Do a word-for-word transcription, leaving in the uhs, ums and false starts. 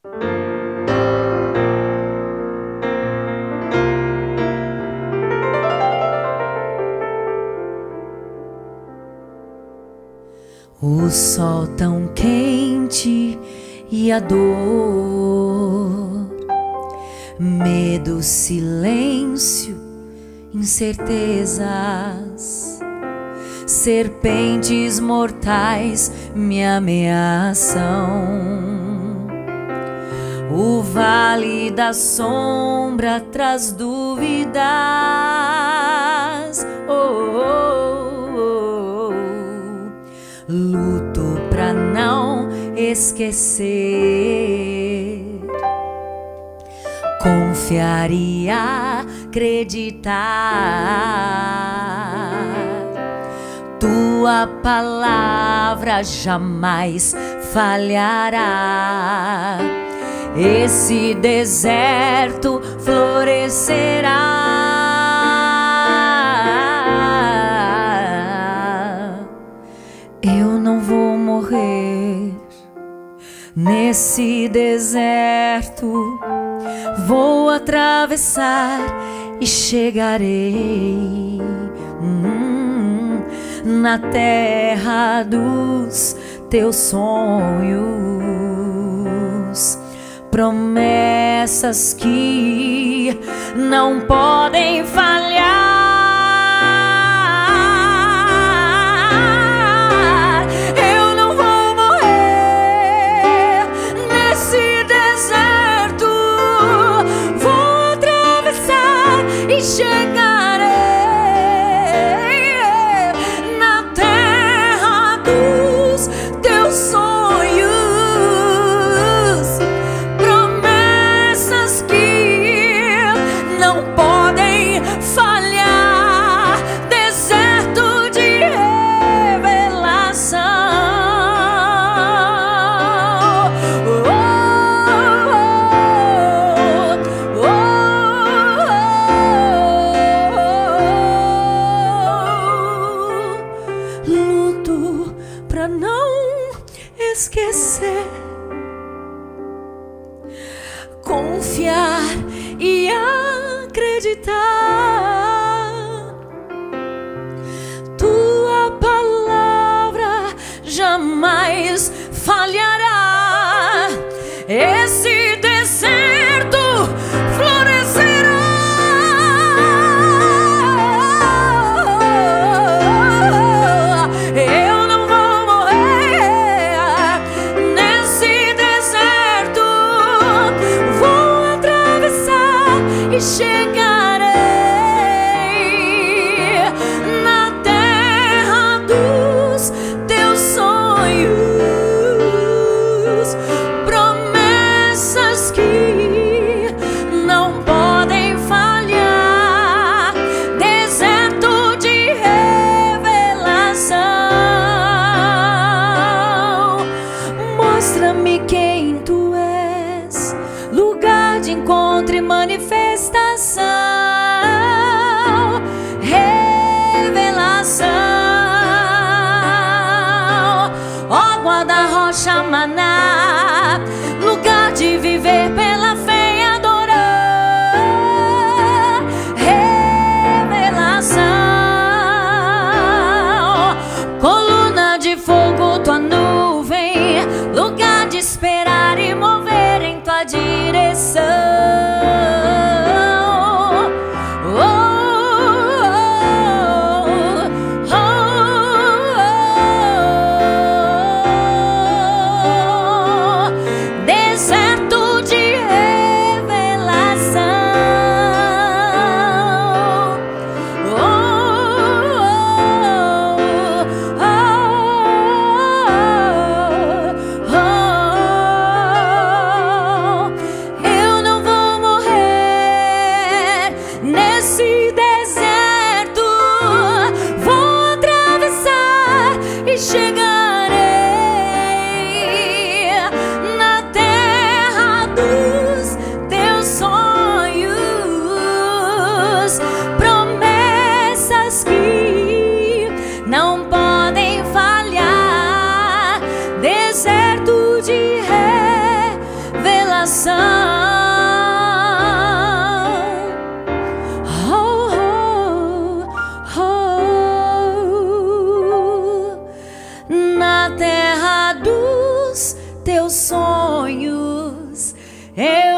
O sol tão quente e a dor, medo, silêncio, incertezas, serpentes mortais me ameaçam. O vale da sombra traz dúvidas. Oh, oh, oh, oh. Luto pra não esquecer, confiar e acreditar. Tua palavra jamais falhará. Esse deserto florescerá. Eu não vou morrer nesse deserto. Vou atravessar e chegarei hum, na terra dos teus sonhos. Promessas que não podem falhar. Eu não vou morrer nesse deserto. Vou atravessar e chegarei na terra dos teus sonhos. Pra não esquecer, confiar e acreditar. Tua palavra jamais falhará. Esse deserto florescerá. Chegarei na terra dos teus sonhos. Promessas que não podem falhar. Deserto de revelação. Mostra-me quem tu és, lugar de encontro e manifestação. Revelação. Ó guarda-rocha maná, lugar de viver pela fé e adorar. Revelação. Coluna de fogo, tua nuvem, lugar de esperar e mover em tua direção. coração. Oh, oh, oh. Na terra dos teus sonhos eu